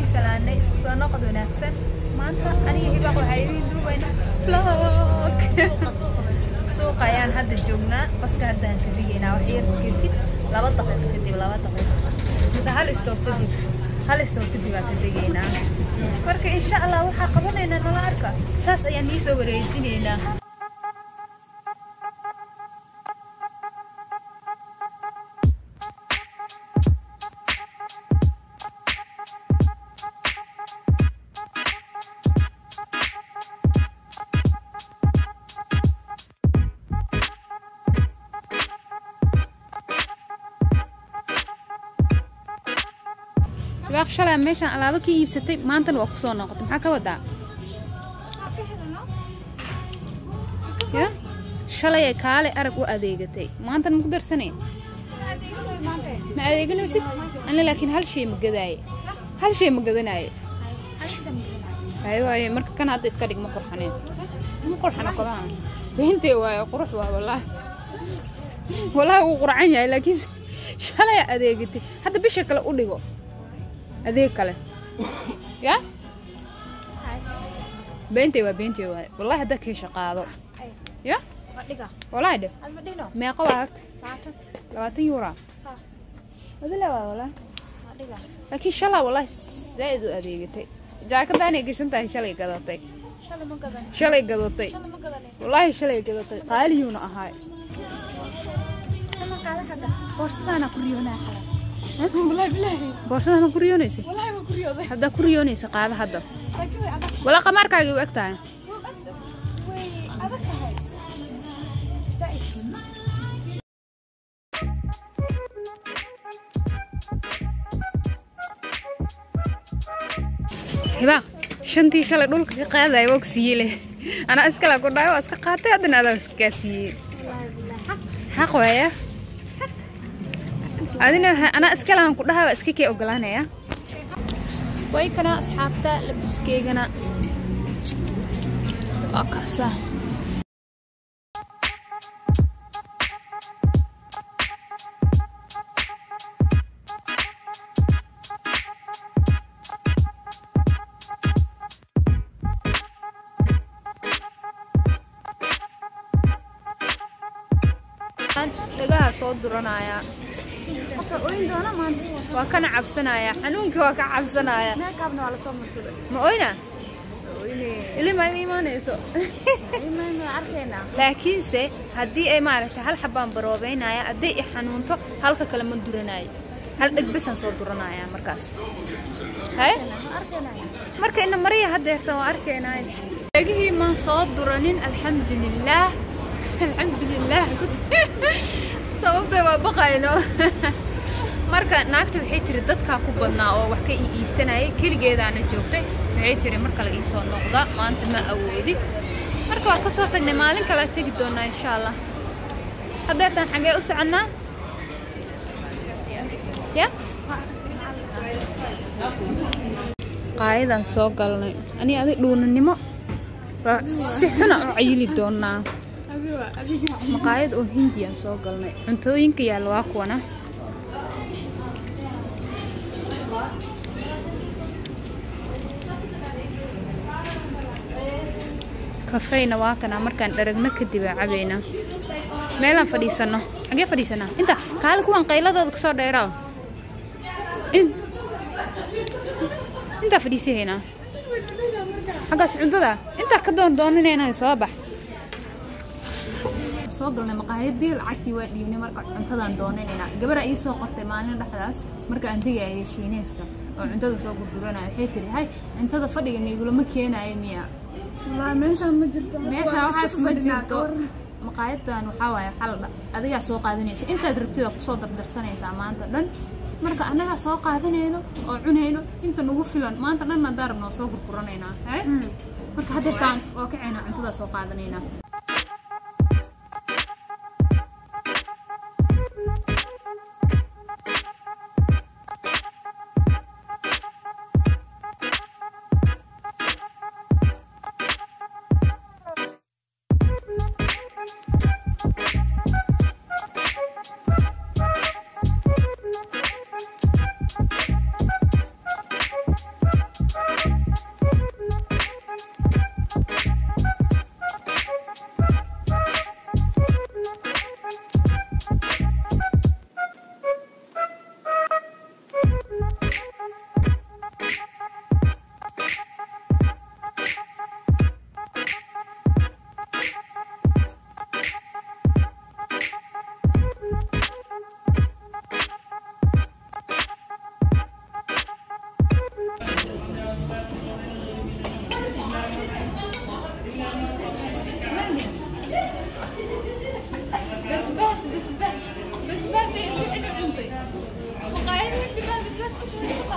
salaanay isku soo noqod wanaagsan maanta aniga hibaaq waxay idin duubayna vlog suuqa ayaan hadda joognaa baska haddaan ka digaynaa wax yar kadib 2 daqiiqo kadib mise hal istoo kadib baan ka digaynaa marka insha Allah waxaa qabanaynaa nala arka saas ayaan ii soo wareejinaynaa واخ شلا ميشان alaabo ka iibsatay maantana waa ku soo noqotay maxaa ka wadaa ya shalay kaale arag u adeegatay maantana ma darsanay ma adeeganaysid ana laakiin hal shay ma gadanay ayay marka kan hadda iska dhig ma qurxana qabaa beentay way qurux waa wallahi uu qurxan yahay laakiin shalay adeegatay hadda bisha kale u dhigo adeeg kale ya beentay waa wallahi hadda ka shaqaado ya dhiga wallahi de meeqa waa 20 euro adila waa wallahi dhiga laakiin shalay wallahi zaid u adeegatay jaakadan ay gashantahay shalay gadatay wallahi shalay gadatay qaaliyuna ahay ama qaada hada borsana ku riyoonaa والله بالله بورصة ما كوريونيسي والله ما كوريوني هذا كوريونيسي قاعدة هذا ولا قمر كاجي وقتها هبا شنتي شلة دول قاعدة يوكسي له أنا أسكلا كودا وأسك قاتي أدنى هذا أسكاسي حقوة يا أنا أسكلهم كلها أسكيكي أقولانه يا ويكنا أصحابته لبسكيجنا أكاسة لقاها صوت درنايا وين دونا ما وكان عبسنايا حنونك وكان عبسنايا ما كابنا على صوم مسؤول ما وينا اللي ما يسو ما عارفينا لكن سي هدي أي معرفة هل حبان بروبينايا أدي حنونته هل كلام درنايا هل أكبسن صوت درنايا مركز هاي مركز إن مريا هدي يرتوى أركينايا لقيه ما صوت درنين الحمد لله sababtay waa baqayno marka naagta waxay tiri dadka ku badnaa oo wax ka iibsanayay kaligeedana joogtay waxay tiri marka la soo noqda maanta ma aweedi marka waa ka soo tagnay maalin kale tagi doona insha Allah haddaan xagee u soconaa ya qaayadan soo galnay ani adig dhuunanimo si xun u cayili doonaa مقايد أو هنديان سوقلنا عنتوين كيا الواقونا كافينا واكنا مركان درجنا كدبا عبينا ميلا فريسنا أجي فريسنا أنت قال كون قيلة ضدك صار دايرة أنت فريسي هنا حاجة سعودة أنت كدون دونين هنا صباح soo galnay maqaayadii lacagtii waa dhiibnay marka cuntadan doonayna gabar ay soo qortay maalin dhaxdaas marka aan tagay shiineeska oo cuntada soo gurguranay waxay tiri hay cuntada fadhiga niigula ma keenay miya wallahi meesha ma jirto maqaayadan waxa waay xalada adiga soo qaadanaysa inta rabtida ku soo dardarsanaysa maanta dhan marka anaga soo qaadanayno oo cunayno inta nagu filan maanta dhan darabno soo gurguranayna hay marka hadirtaan oo kacayna cuntada soo qaadanayna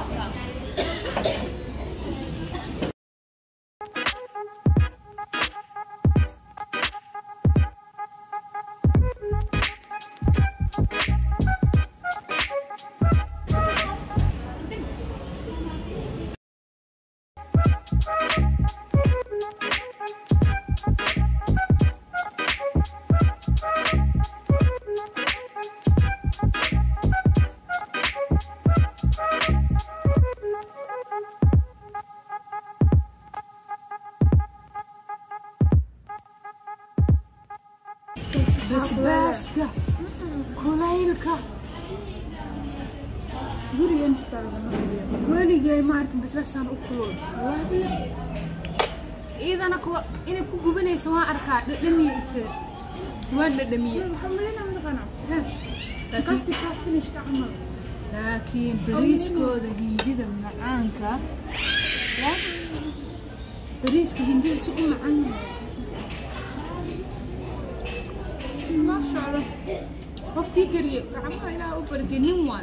basbaaska kulaylka gurigan weligay ma arkin basbaasaan u kulul iidana kuwa inay ku gubanaysa waan arkaa dhadhamiye itiri waan dhadhamiye xamlina maqana laakiin bariiskooda hindida macaanka ya bariiska hindida si u macaan yahay ما شاء الله وفي كريه طعمها لا أوبرجي نوع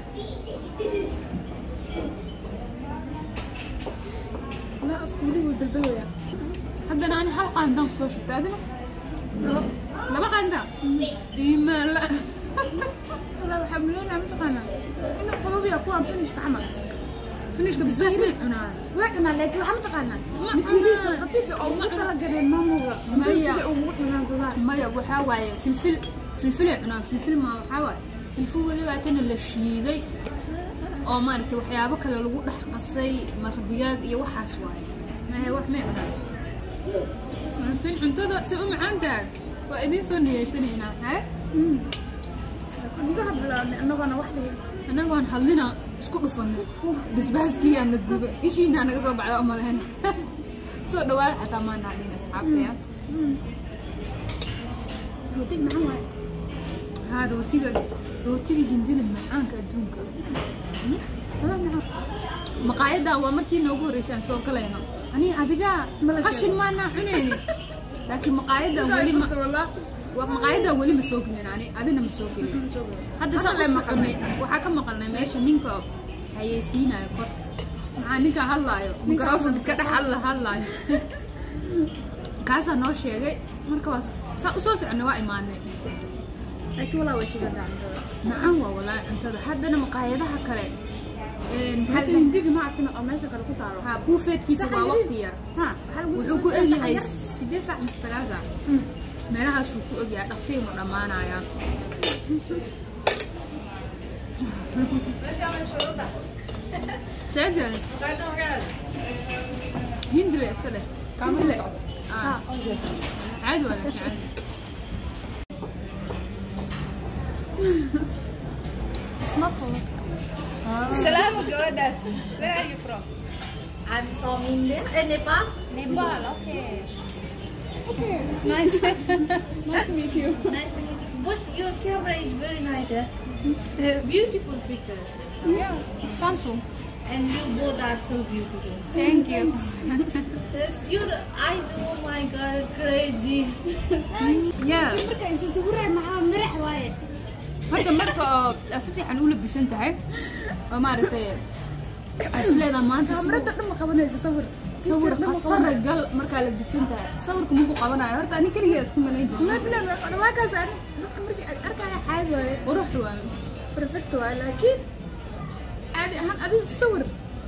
لا أفكري والبلبلة حتى أنا حلقة عندهم صوش بتاعتنا لا بقى عندها إيما لا لا بحملونا متقنا أنا قلوبي أقوى فينيش تعمل فينيش بس ما يعنا وعنا لكن عم تقنا مثليسة خفيفة أو مطلقة للمامورة ما يبغى حواي فلفل عنا فلفل ما حواي فلفل ولا بعتنا للشيء أو ما رت وحيابك لو لقوا رح قصي مرخديات يوحى سواي ما هي وح معنا فين عنتظر سوء معانا وإدين سنة سنينا ها نجرب أنا واحدة أنا قان حلنا اسكتوا فن بس كي أنا تجيب إيش هنا أنا قصب على أمل هنا سو دوال حتى ما نعدين أصحابي يا روتين معاه هذا روتين هندين معاك أدونك مقاعدة ومركي نوجو ريسان سو كلينا أنا أديكا خشن ما نعنيني لكن مقاعدة ولي ما ومقاعدة ولي مسوقين يعني أدينا مسوقين هذا صار مقلنا وحكم مقلنا ماشي نينكو حيسينا يقول مع نينكا هلايو ميكروفون كده هلايو كاسا نوش شيء مركب صوص عنوا إيماني لكن والله وش قد عندها نعم والله عندها حدنا مقاعدها كله هل هنديك ما عرفنا أو ماشي كانوا كتارو ها بوفيت كيس وقت يار ها هل وحكوا أجي هاي 6 ساعة من 3 ساعة meelaha suuq u ogyahay dhaqsiga ma dhamaanaya سعد هند بس كده كامل عادي ولا مش عادي اسمه السلام عليكم where are you from I'm from India, Nepal. Nepal okay Okay. Nice. Nice to meet you. Nice to meet you. But your camera is very nice. Beautiful pictures. Yeah, Samsung. And you both are so beautiful. Thank you. Yes, your eyes, oh my god, crazy. Yeah. مركا يصورها معاه مرح وايد. هذا مركا أسفي حنقول بسنتها وما عرفتي. أصل ما أنت كاميرا لما خبرنا يصور. صور قطر الجل مركا لبسنتها صورك مو قبنا عرفت أنا كريه اسمه ملاين ما بلا أنا ما كان سأل. ضدك مركا أركع حاجة وايد. وروح له برفكت وايد لكن هذه هذه الصور.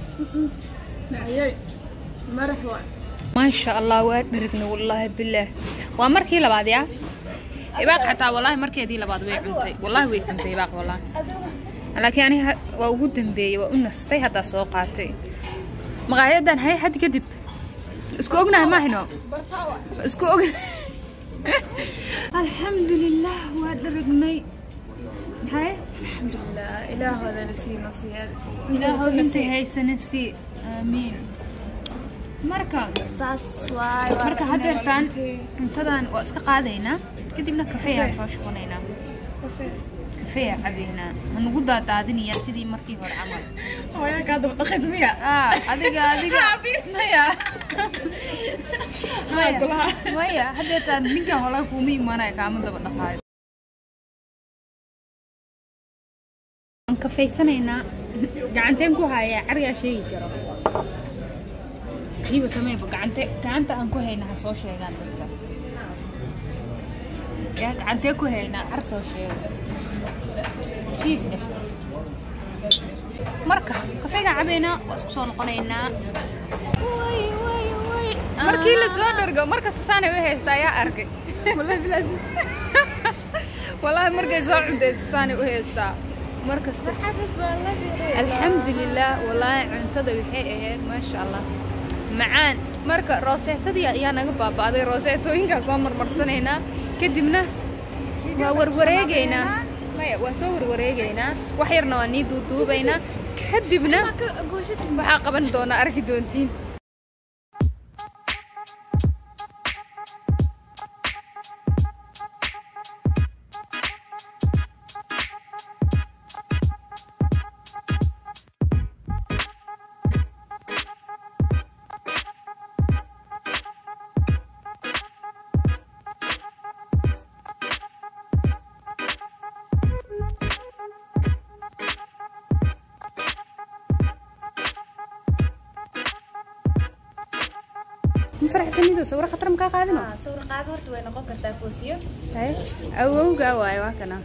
لا مرح وايد. ما شاء الله وادركنا والله بالله ومركي لبعض يا إباق حتى والله مركي دي لبعض ويعنتي والله ويعنتي إباق والله لكن أنا ووجود بي وأنستي هذا سوقاتي مقاعدة هاي حد كذب اسكوجنا ما هنا اسكوج الحمد لله وادركني هاي الحمد لله إله هذا نسي نصي هذا. إله نسي هاي سنسي آمين مركا ساسواي marka hadeertaan cuntadan waa iska qaadayna kadibna kafee aan soo shubanayna kafee cabeyna hanugu daadaadinaya sidii markii hore camal hooyo ka daba dhaqayd miya adiga maya hadeertaan ninkan walaal kuma imaanaya kaama daba dhaqaayo aan kafeysanaynaa gacanteen ku haya cariga sheegi karo kiiba sameeyba gacanta aan ku hayna soo sheegan dadka ya gacantee ku hayna car soo sheego kiisna marka kafeega cabeena isku soo noqonaynaa markii la soo dhargo markasta saanay u haystaa ayaa arkay wallahi bilaas wallahi markay soo cunteysay saanay u haystaa markasta alxamdulillah wallahi cuntada waxay ahayd maasha Allah macaan marka rooseetadii ayaa naga baabaaday rooseetooyinka soo marmarsaneynaa kadibna waa warwareegeynaa waa soo warwareegeynaa wax yarna waa nii duuduubaynaa kadibna waxaa qaban doonaa arki doontiin فرح سنيدو صورة خطر مكا قادنو صورة قادة ورد وين نقول كنتا فوسيو هاي أووغا واي واكنا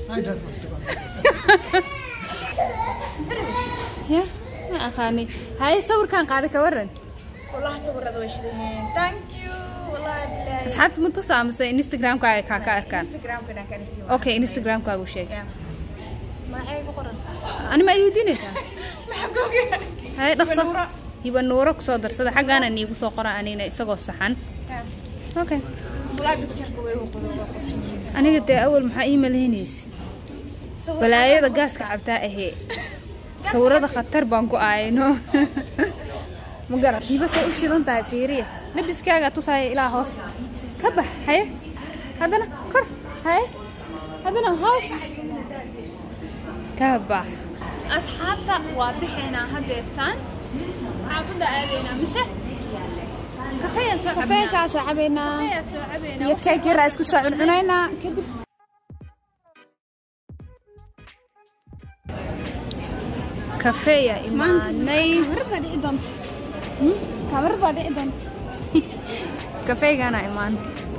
يا ما أخاني هاي صور كان قادة كورن والله صور هذا وشلين ثانك يو والله بالله أصحاب متصل مثلا انستغرام كا أركان انستغرام كنا كانت أوكي انستغرام كا وشيء ما أي بقرن أنا ما يودينيسا ما حقوقي هاي نقصة يبقى نورك صادر صدق حاجة أنا نيجو سوقرا أنينا إسقو الصحن أوكي والله بتشاركوا ويوقفوا أنا قلت أول محقي ملهنيس بلايا ده جاس كعبتها هي صورة ده خطر بانكو عينو مجرد هي بس أقول شيء ضنتها فيريه لبس كذا توصل إلى هوس كبح هاي هذا كر هاي هذا هوس كبح أصحابها واضحين هذا عبدا أدينا مسه كفاية سو عبينا يكيك رأسك سو عنينا كدب كفاية إيماني كاميرا بعد إيدان كفاية أنا إيمان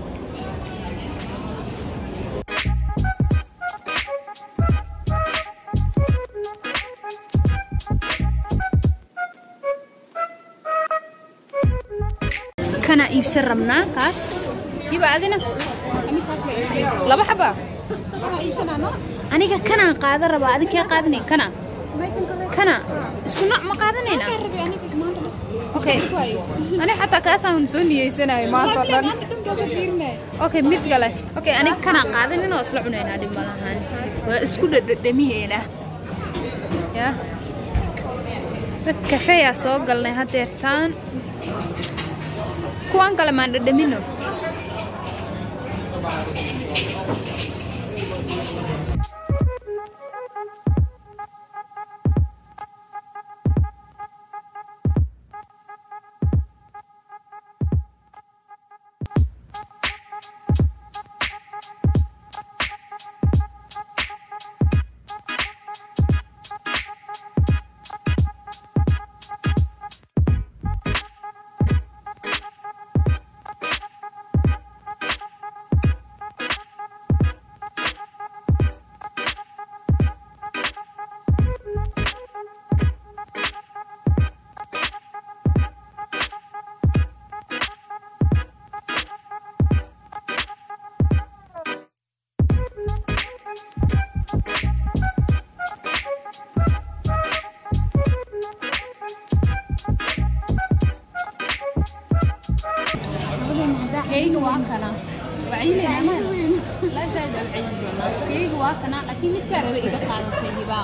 كنا يبصر رمنا كاس يبقى عندنا لا بحبه أنا كنا قاعدة ربع هذيك يا قاعدني كنا اسكو نوع ما قاعدنينا أوكي أنا حتى كاسة ونسوني سنة ما طلعن أوكي مثقلة أوكي أنا كنا قاعدنينا أصلعنا هذه ملاهن واسكو دمي هنا يا كفاية سوق قلنا هتيرتان kuan kala manda demino كيك واكنا وعيلي أمان لا زايد بعيد دونا كيك واكنا لكن متكرر إذا قالوا هباق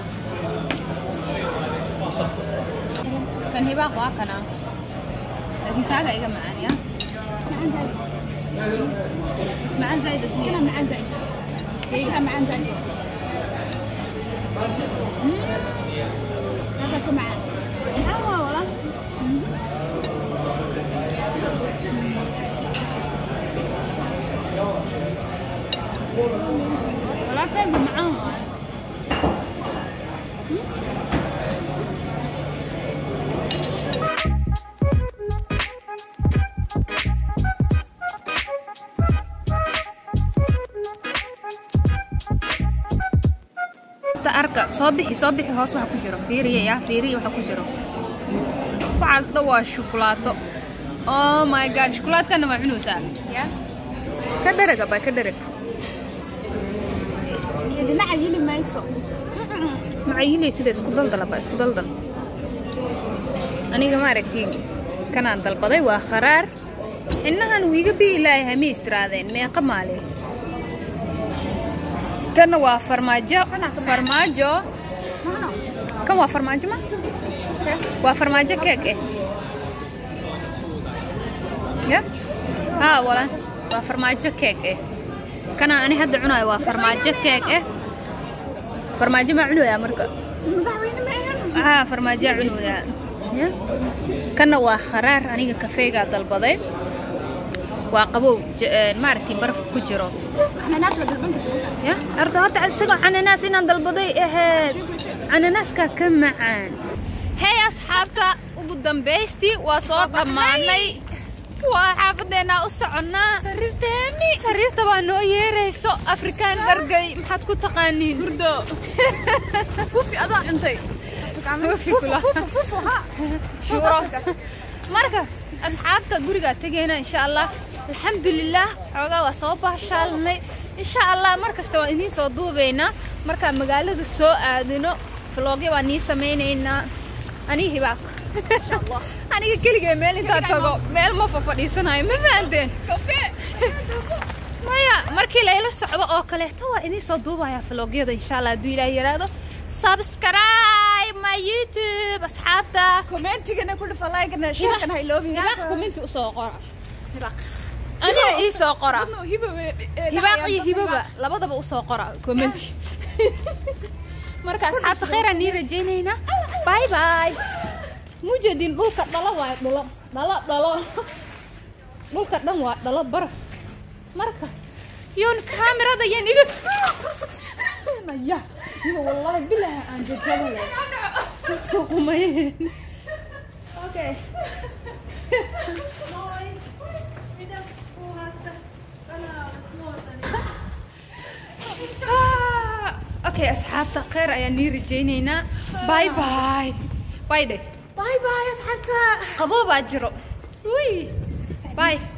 كان هباق واكنا لكن كذا إذا معايا بس معان زايد كنا معان زايد كيك معان زايد هذا معان هوا ولا ولا تاخذ معاهم صبحي هوس waxa ku jiro fiiriye waxa ku jiro waxaas dhawaa shukulaato oh my god shukulaadkana ma cunaysaa ka daraga ba ka darag yadina ayili mayso macayilay sida isku daldal aniga ma aragtiin kanaan dalbaday waa kharaar innahan wiiga biilay hamiistiraadeen meeqa maalin kana waa farmaajo kan waa farmaajo ma waa farmaajo keek ya wala waa farmaajo keek kana ani hadda cunayo waa farmaajo keek farmaajo ma cunayaa marka madaxweyne ma ahan farmaajo cunayaa ya kana waa kharaar aniga kafeega dalbaday waa qabow maartii baraf ku jiro ananaas la dalban karo ya arto hada isaga ananaas inaan dalbaday ananaaska ka macaan hey asxaabta ugu dambeystii waa soo dhamaanay waa xaafadeena u soconaa sariirta baa noo yeerayso afrikaan dhargay maxaad ku taqaaniin hurdo fuufi adaa cuntay fuufi ha shuro marka asxaabta guriga tageena insha Allah alxamdulillah xogaa waa soo baashalnay insha Allah markasta waa idin soo duubeynaa marka magaalada soo aadino vlogyo waa nii sameeynaa ani hibaaq insha Allah aniga kaliya meel inta tago meel ma fadhiisanayo ma fahanteen maya markii la ila socdo oo kale ta waa idin soo duubaya vlogyada insha Allah haduu Ilaahay yiraahdo subscribe my YouTube asxaabta commentigana ku dhufo like-na share-kana ha iloobina comment u soo qora أنا إيسو قرأ هبة لبضة بقصة قرأ كومنتي مركز أصحاب خير أني رجينا باي باي موجودين لوكا ضلا لوكا دموا ضلا برف مركز يون كاميرا ده ينيد يا والله بالله عن جد أوكي اوكي اصحابتا خير اياني رجينينا باي باي باي دي باي باي اصحابتا قبوبة جرو وي باي